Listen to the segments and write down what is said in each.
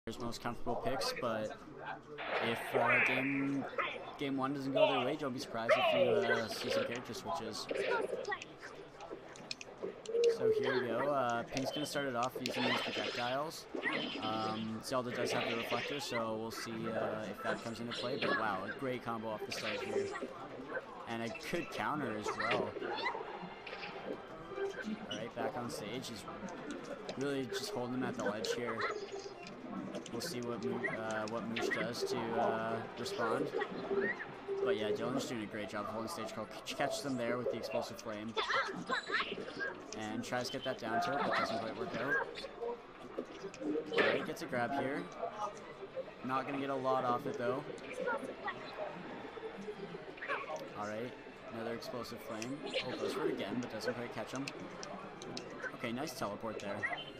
his most comfortable picks, but if game one doesn't go their way, don't be surprised if you see some character switches. So here we go. Pink's going to start it off using these projectiles. Zelda does have the reflector, so we'll see if that comes into play. But wow, a great combo off the start here. And a good counter as well. Alright, back on stage. He's really just holding him at the ledge here. We'll see what Moosh does to respond. But yeah, Dylan's doing a great job holding stage control. Catches them there with the explosive flame. And tries to get that down tilt, but doesn't quite work out. Alright, gets a grab here. Not going to get a lot off it though. Alright, another explosive flame. Oh, goes for it again, but doesn't quite catch him. Okay, nice teleport there.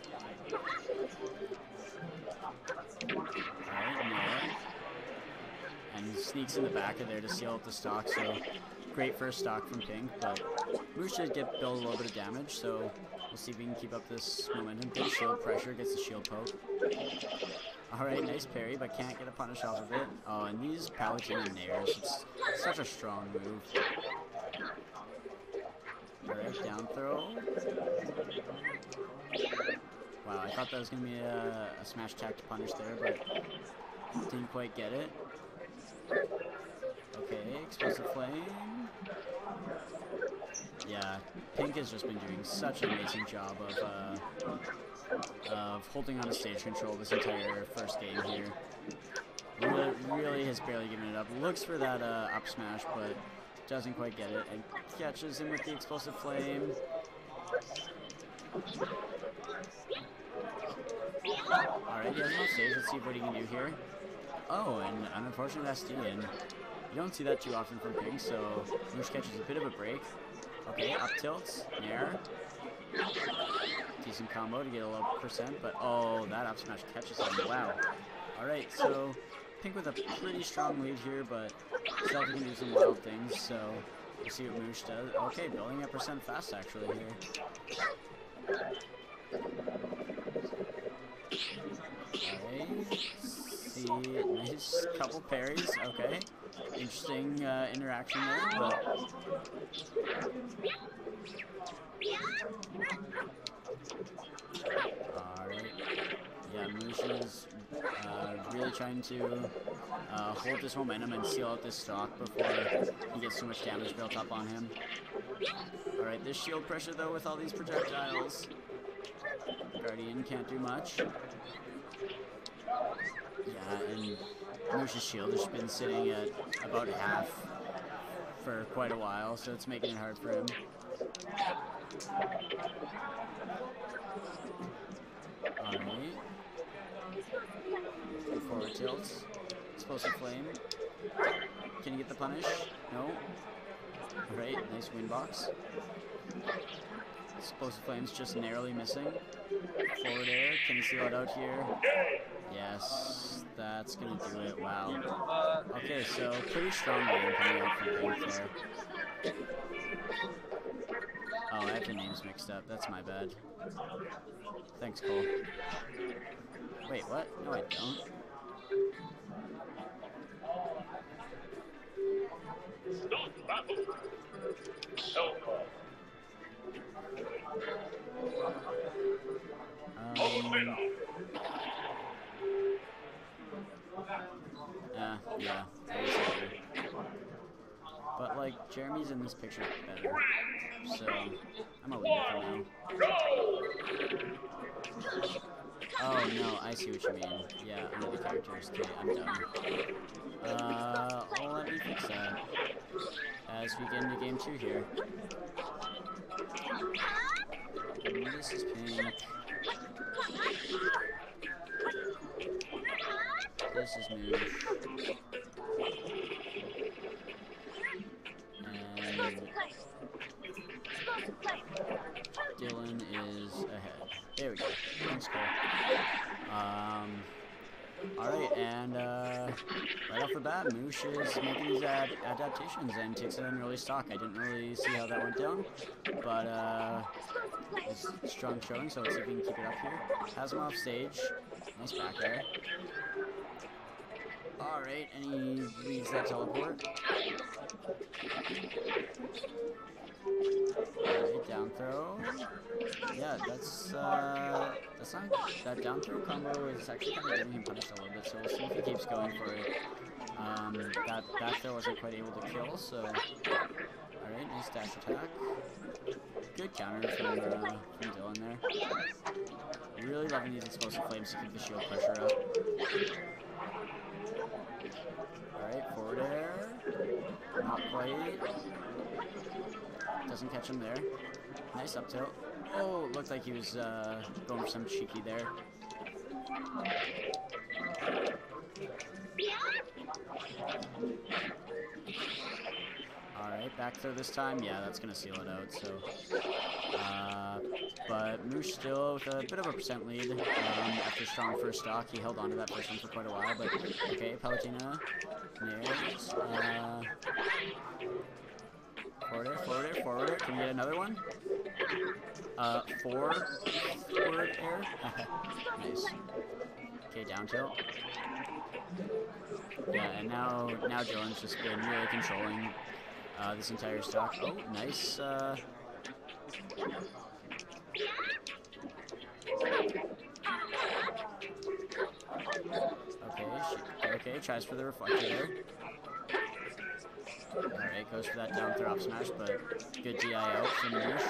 Alright, no. And he sneaks in the back of there to seal up the stock, so great first stock from Pink, but Moosh should build a little bit of damage, so we'll see if we can keep up this momentum. Good shield pressure, gets the shield poke. Alright, nice parry, but can't get a punish off of it. Oh, and these Palutena nairs, it's such a strong move. Alright, down throw. Wow, I thought that was going to be a smash attack to punish there, but didn't quite get it. Okay, explosive flame. Yeah, Pink has just been doing such an amazing job of holding on to stage control this entire first game here. Really has barely given it up. Looks for that up smash, but doesn't quite get it, and catches him with the explosive flame. Alright, he has no stage. Let's see what he can do here. Oh, and an unfortunate SD, and you don't see that too often from Pink, so Moosh catches a bit of a break. Okay, up tilts, nair. Decent combo to get a low percent, but oh, that up smash catches him. Wow. Alright, so Pink with a pretty strong lead here, but Zelda can do some wild things, so we'll see what Moosh does. Okay, building up percent fast actually here. Alright, see, nice couple parries, okay. Interesting interaction there, but alright. Yeah, Moosh is really trying to hold this momentum and seal out this stock before he gets too much damage built up on him. Alright, this shield pressure though with all these projectiles. Guardian can't do much. Yeah, and Moosh's shield has been sitting at about half for quite a while, so it's making it hard for him. Alright. Forward tilts. Explosive flame. Can you get the punish? No. Alright, nice win box. Explosive flame's just narrowly missing. Forward air, can you seal it out here? Yes, that's gonna do it. Wow. Okay, so pretty strong game coming out from Pink there. Oh, I have the names mixed up. That's my bad. Thanks, Cole. Wait, what? No, I don't. Yeah. But like, Jeremy's in this picture better, so I'm gonna leave it for now. Oh no, I see what you mean. Yeah, under the characters. Okay, I'm done. Let me fix that as we get into game 2 here. This is Pink. This is Moosh. And Dylan is ahead. There we go. Thanks, Cole. Alright, and right off the bat, Moosh is making these adaptations and takes it on early stock. I didn't really see how that went down, but it's strong showing, so let's see if we can keep it up here. Has him off stage. Nice back air. Alright, and he leads that teleport. Alright, down throw. Yeah, that's not, that down throw combo is actually kind of getting him punished a little bit, so we'll see if he keeps going for it. That back throw wasn't quite able to kill, so... Alright, nice dash attack. Good counter from Dylan there. Really loving these explosive flames to keep the shield pressure up. Alright, forward air. Not quite. Doesn't catch him there. Nice up tilt. Oh, looked like he was going for some cheeky there. Alright, back throw this time. Yeah, that's going to seal it out, so... but Moosh still with a bit of a percent lead after strong first stock. He held on to that first one for quite a while, but okay, Palutena nails. Forward air. Can we get another one? Forward air. Nice. Okay, down tilt. Yeah, and now Dylan's just been really controlling this entire stock. Oh, nice. Okay, tries for the reflector there. Alright, goes for that down throw up smash, but good DI out from Moosh.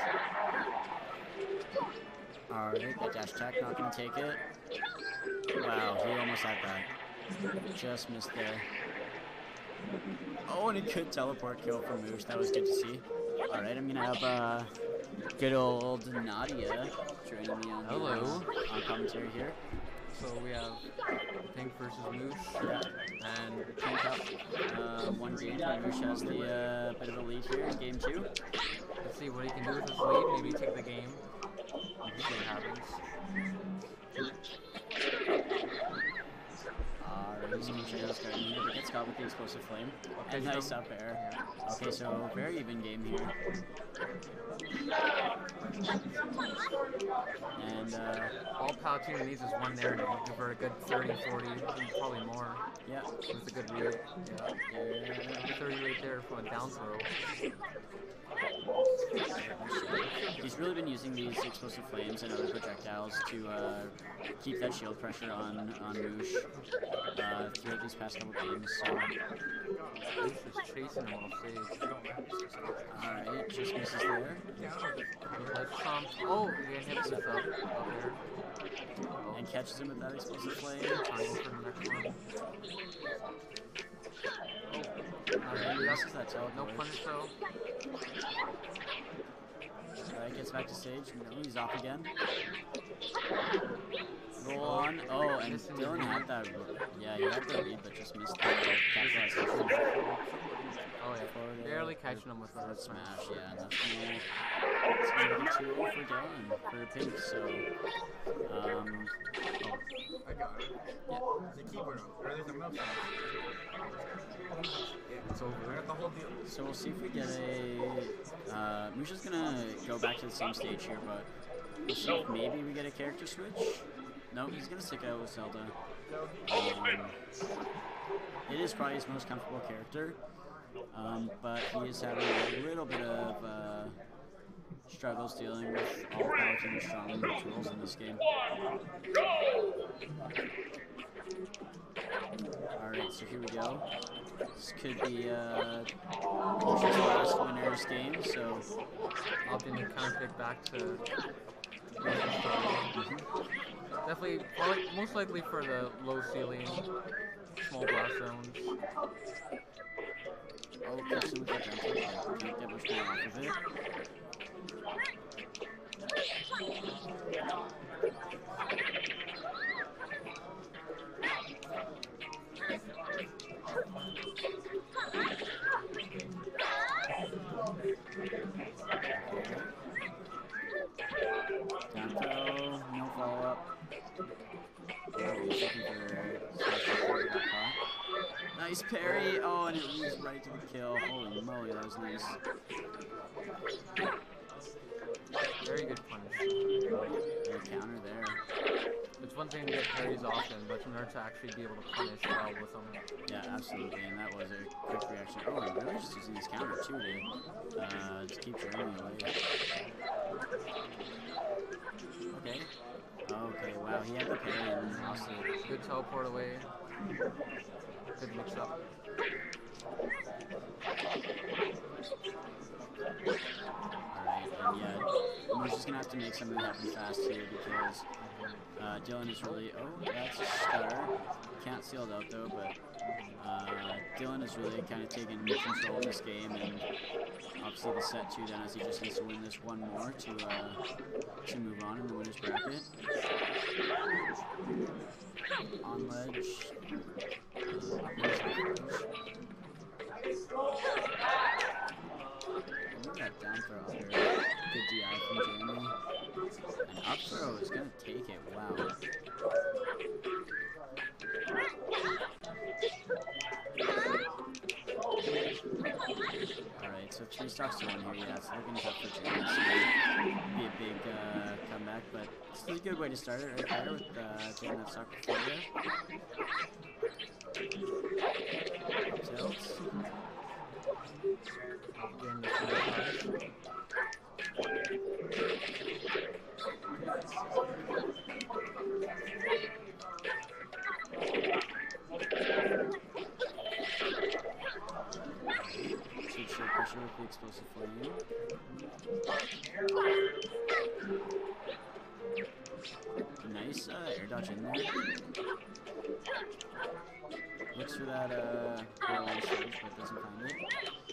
Alright, that dash attack, not gonna take it. Wow, he almost had that. Just missed there. Oh, and a good teleport kill from Moosh, that was good to see. Alright, I'm gonna have good old Nadia joining me on, on commentary here. So we have Pink versus Moosh, and Pink up one game, and Moosh has the bit of a lead here in game 2. Let's see what he can do with his lead, maybe take the game. See what happens. Alright, so Moosh has got here, but gets caught with the explosive flame. Okay, and nice up air. Okay, so very even game here. And all Palutena needs is one there to convert a good 30, 40, probably more. Yeah. With a good read. Yeah. 30 right there for a down throw. He's really been using these explosive flames and other projectiles to keep that shield pressure on Moosh throughout these past couple games. So. Moosh is chasing him off stage. Alright, just misses there. Oh, he hits this up there. And catches him with that explosive flame. I'll go for the next one. Alright, he misses that teleport. No punish though. Alright, gets back to stage. No, he's off again. Roll on. Oh, and Dylan had that. Yeah, he had the lead, but just missed the capitalization. Oh yeah, barely catching him with that smash. Yeah, and that's gonna be 2-0 for Dylan for Pink. So, I got it. Yeah. There's a keyboard on, or there's a mouse on. It's over. I got the whole deal. So we'll see if we get a. Moosh is gonna go back to the same stage here, but we'll see if maybe we get a character switch. No, he's gonna stick out with Zelda. It is probably his most comfortable character, but he is having a little bit of struggles dealing with all Palutena's strong tools in this game. Alright, so here we go. This could be Moosh's last winner's game, so opting to kind of pick back to definitely, most likely for the low ceiling, small blast zones. Oh, catch him with that jump. Can't get much more off of it. Down throw, no follow up. Nice parry. Oh, and it leads right to the kill. Holy moly, that was nice. Very good punish. Good counter there. The It's one thing to get parries often, but in order to actually be able to punish well with them. Yeah, absolutely, and that was a quick reaction. Oh, and really just using his counter too to just keep draining away. Okay. Okay, wow, he had the parry and lost it. Good teleport away. Good mix up. Alright, and yeah, Moosh is gonna have to make something happen fast here because Dylan is really. Oh, that's a stutter. Can't seal it out though, but Dylan is really kind of taking control of this game, and obviously the set too. Then as he just needs to win this one more to move on in the winners bracket. On ledge. That down throw up there. Good DI from Jamie. And up throw is going to take it. Wow. Alright, so 3 stocks to 1 here. Yeah, it's looking tough for Jamie. So be a big comeback, but still a good way to start it right there with taking that stock before there. Tilts. Again, the smash. Should show pressure with the explosive flame. Nice air dodge in there. Looks for that goal on stage, but doesn't find it.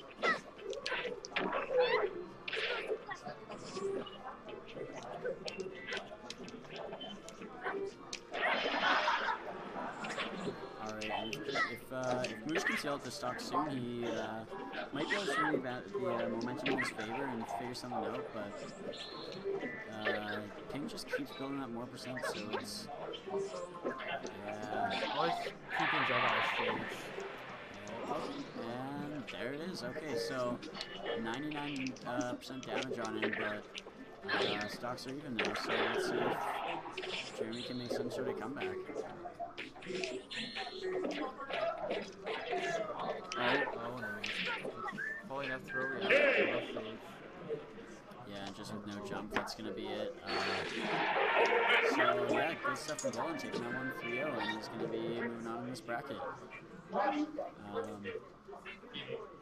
Alright, and if Moosh can seal out the stock soon, he might be able to swing the momentum in his favor and figure something out, but Ping just keeps building up more percent, so it's... Yeah. Always keeping Zelda on stage. And there it is. Okay, so 99% damage on him, but stocks are even now, so let's see if Jeremy can make some sort of comeback. Oh no. Falling that throw, Yeah, just with no jump, that's going to be it. So, yeah, good stuff from Dylan, taking that 1-3-0, and he's going to be moving on in this bracket.